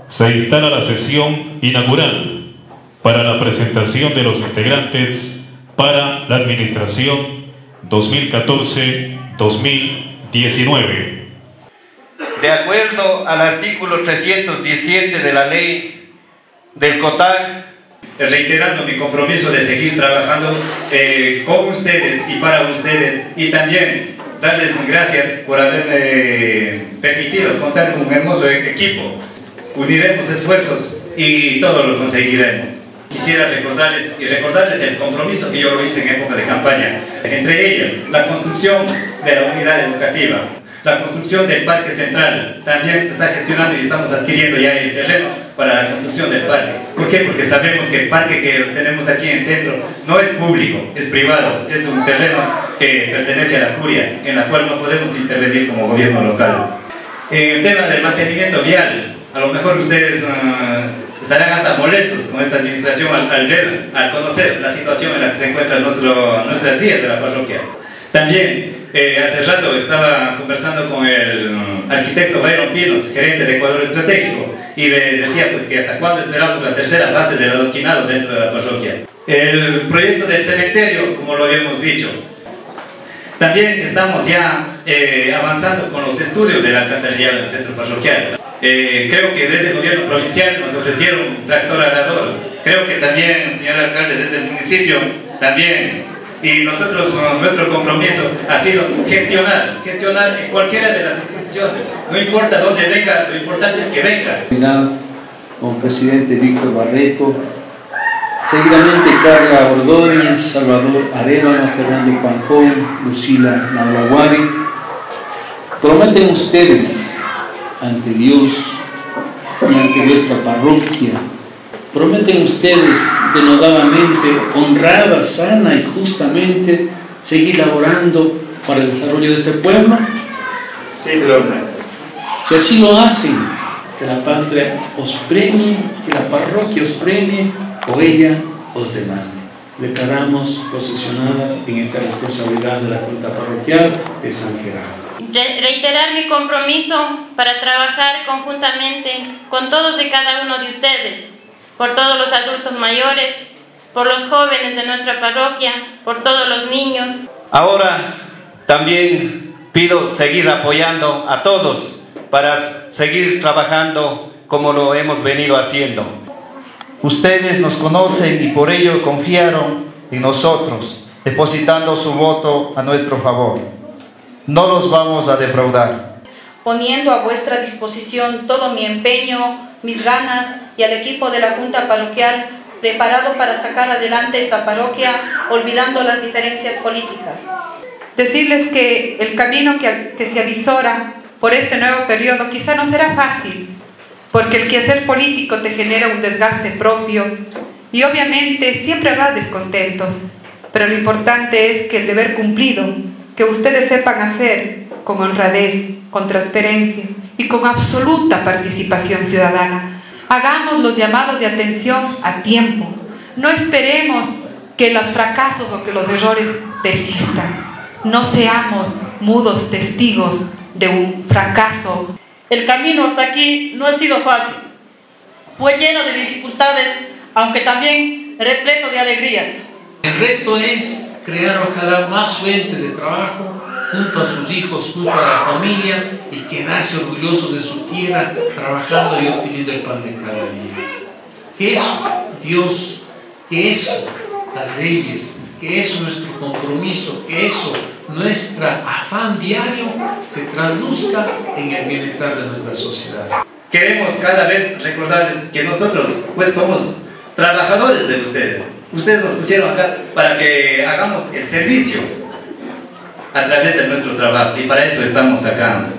se instala la sesión inaugural para la presentación de los integrantes para la administración 2014-2019. De acuerdo al artículo 317 de la ley del COTAC, reiterando mi compromiso de seguir trabajando con ustedes y para ustedes, y también darles gracias por haberme permitido contar con un hermoso equipo. Uniremos esfuerzos y todo lo conseguiremos. Quisiera recordarles el compromiso que yo lo hice en época de campaña, entre ellas la construcción de la unidad educativa, la construcción del Parque Central. También se está gestionando y estamos adquiriendo ya el terreno para la construcción del parque. ¿Por qué? Porque sabemos que el parque que tenemos aquí en el centro no es público, es privado, es un terreno que pertenece a la curia, en la cual no podemos intervenir como gobierno local. El tema del mantenimiento vial, a lo mejor ustedes estarán hasta molestos con esta administración al conocer la situación en la que se encuentran nuestras vías de la parroquia. También hace rato estaba conversando con el arquitecto Byron Pinos, gerente de Ecuador Estratégico, y le decía pues que hasta cuándo esperamos la tercera fase del adoquinado dentro de la parroquia. El proyecto del cementerio, como lo habíamos dicho. También estamos ya avanzando con los estudios del alcantarillado del centro parroquial. Creo que desde el gobierno provincial nos ofrecieron un tractor arador. Creo que también, señor alcalde, desde el municipio también. Y nosotros, nuestro compromiso ha sido gestionar en cualquiera de las instituciones. No importa dónde venga, lo importante es que venga. Con el presidente Víctor Barreto, seguidamente Carla Ordóñez, Salvador Arevalo, Fernando Pancón, Lucila Nahuaguari. Prometen ustedes ante Dios y ante nuestra parroquia, prometen ustedes denodadamente, honrada, sana y justamente, seguir laborando para el desarrollo de este pueblo. Sí, señor. Si así lo hacen, que la patria os premie, que la parroquia os premie o ella os demande. Declaramos posesionadas en esta responsabilidad de la Junta Parroquial de San Gerardo. Reiterar mi compromiso para trabajar conjuntamente con todos y cada uno de ustedes, por todos los adultos mayores, por los jóvenes de nuestra parroquia, por todos los niños. Ahora también pido seguir apoyando a todos para seguir trabajando como lo hemos venido haciendo. Ustedes nos conocen y por ello confiaron en nosotros, depositando su voto a nuestro favor. No los vamos a defraudar. Poniendo a vuestra disposición todo mi empeño, mis ganas y al equipo de la Junta Parroquial preparado para sacar adelante esta parroquia, olvidando las diferencias políticas. Decirles que el camino que se avisora por este nuevo periodo quizá no será fácil, porque el quehacer político te genera un desgaste propio y obviamente siempre habrá descontentos, pero lo importante es que el deber cumplido, que ustedes sepan hacer con honradez, con transparencia y con absoluta participación ciudadana. Hagamos los llamados de atención a tiempo. No esperemos que los fracasos o que los errores persistan. No seamos mudos testigos de un fracaso. El camino hasta aquí no ha sido fácil. Fue lleno de dificultades, aunque también repleto de alegrías. El reto es crear ojalá más fuentes de trabajo junto a sus hijos, junto a la familia y quedarse orgullosos de su tierra, trabajando y obteniendo el pan de cada día. Que eso, Dios, que eso, las leyes, que eso, nuestro compromiso, que eso, nuestro afán diario, se traduzca en el bienestar de nuestra sociedad. Queremos cada vez recordarles que nosotros pues somos trabajadores de ustedes. Ustedes nos pusieron acá para que hagamos el servicio a través de nuestro trabajo y para eso estamos acá.